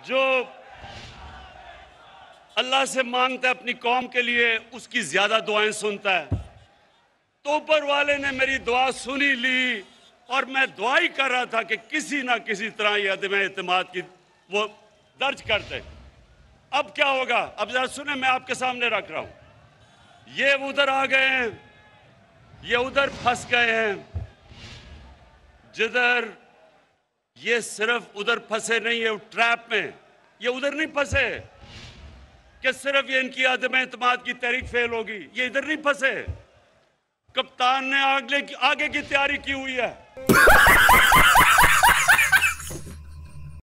जो अल्लाह से मांगता है अपनी कौम के लिए, उसकी ज्यादा दुआएं सुनता है। तो ऊपर वाले ने मेरी दुआ सुनी ली और मैं दुआ ही कर रहा था कि किसी ना किसी तरह ये अदम एतमाद की वो दर्ज करते। अब क्या होगा, अब जरा सुने, मैं आपके सामने रख रहा हूं। ये उधर आ गए हैं, ये उधर फंस गए हैं, जिधर ये सिर्फ उधर फंसे नहीं है ट्रैप में, ये उधर नहीं फंसे कि सिर्फ ये इनकी अदम एतमाद की तहरीक फेल होगी, ये इधर नहीं फंसे। कप्तान ने आगे की तैयारी की हुई है।